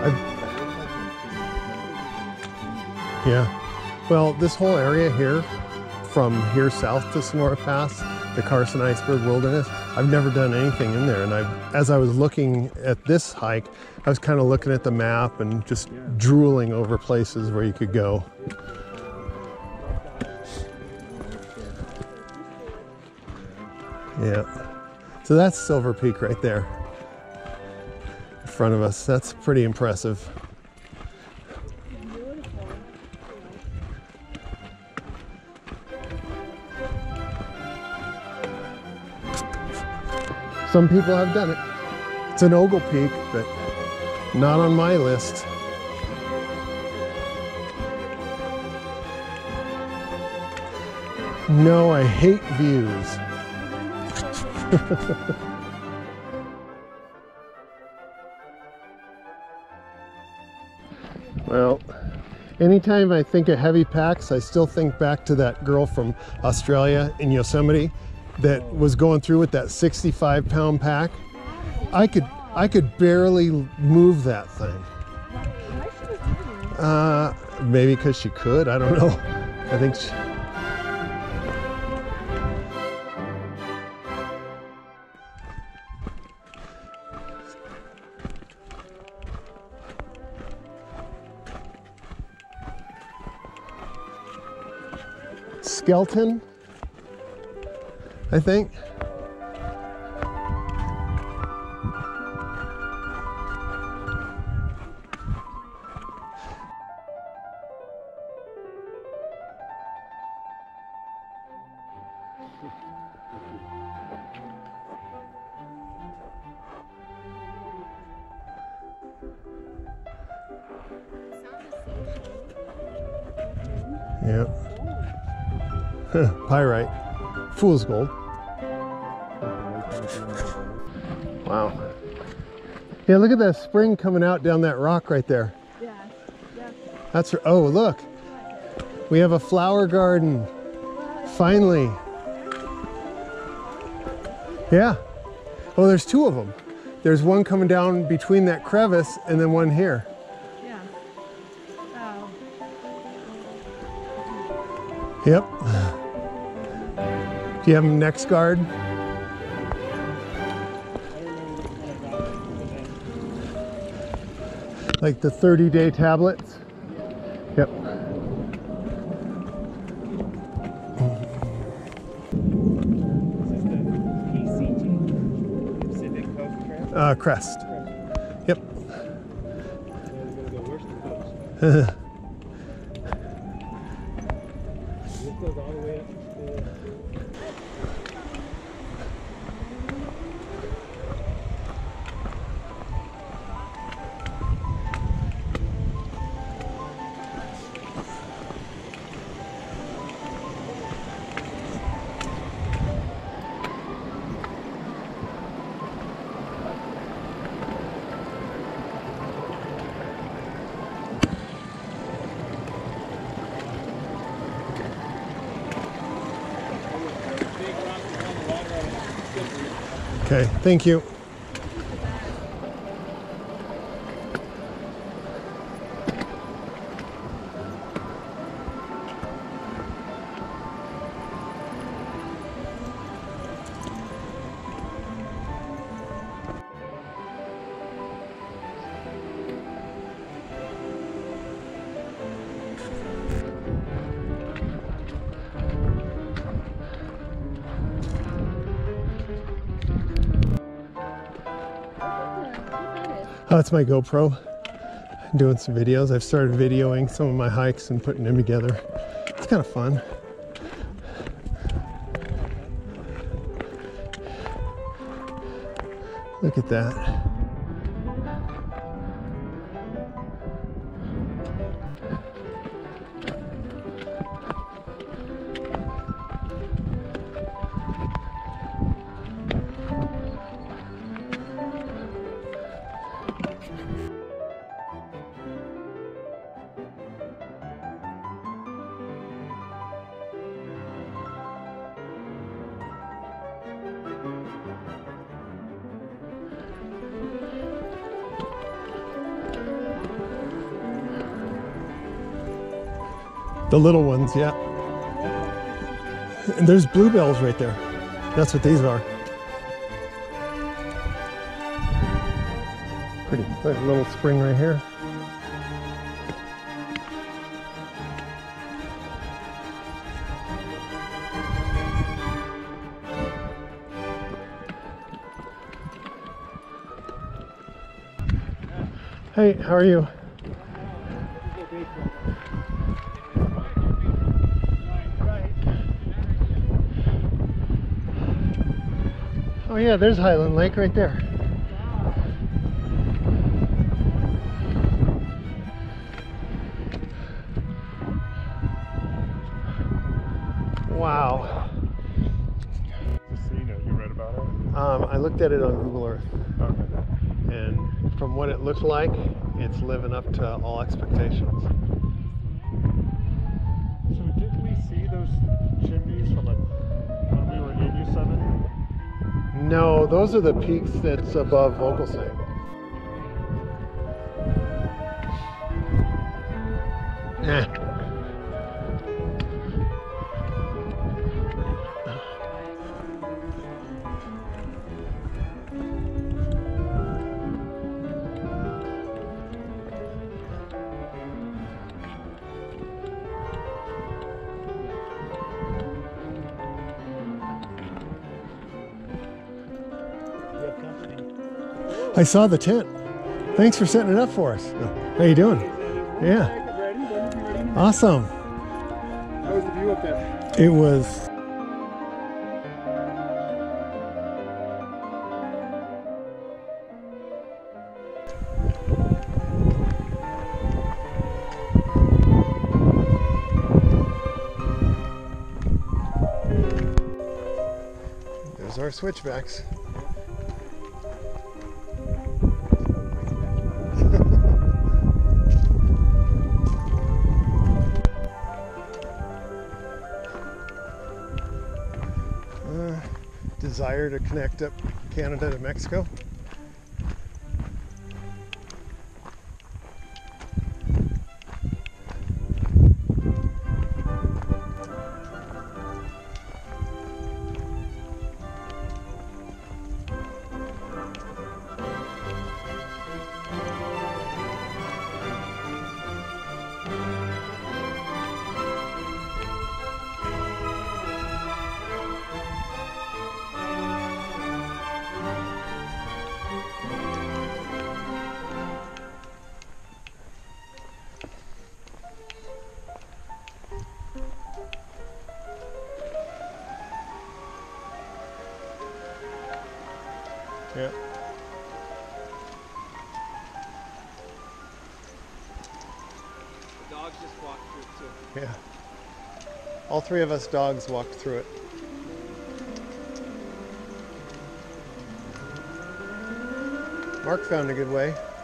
Yeah. Well, this whole area here, from here south to Sonora Pass, the Carson-Iceberg Wilderness, I've never done anything in there. And as I was looking at this hike, I was kind of looking at the map and just drooling over places where you could go. Yeah. So that's Silver Peak right there in front of us. That's pretty impressive. Some people have done it. It's an ogle peak, but not on my list. No, I hate views. Well, anytime I think of heavy packs, I still think back to that girl from Australia in Yosemite that was going through with that 65-pound pack. I could barely move that thing. Maybe because she could, I don't know. I think she... Skeleton, I think. Yeah. Pyrite. Fool's gold. Wow. Yeah, look at that spring coming out down that rock right there. Yeah. Yeah. That's, oh, look. We have a flower garden. Finally. Yeah. Well, there's two of them. There's one coming down between that crevice and then one here. Yeah. Wow. Yep. Do you have them next guard? Like the 30-day tablets? Yep. Crest. Yep. Okay, thank you. Oh, it's my GoPro. I'm doing some videos. I've started videoing some of my hikes and putting them together. It's kind of fun. Look at that. The little ones, yeah. And there's bluebells right there. That's what these are. Pretty. There's a little spring right here. Hey, how are you? Oh yeah, there's Highland Lake right there. Wow. Casino, you read about it? I looked at it on Google Earth. Okay. And from what it looked like, it's living up to all expectations. So didn't we see those chimneys from like when we were in Yosemite? No, those are the peaks that's above Vogelsang. Eh. I saw the tent. Thanks for setting it up for us. How you doing? Yeah. Awesome. How was the view up there? It was. There's our switchbacks. Desire to connect up Canada to Mexico. Yeah. The dogs just walked through it too. Yeah. All three of us dogs walked through it. Mark found a good way.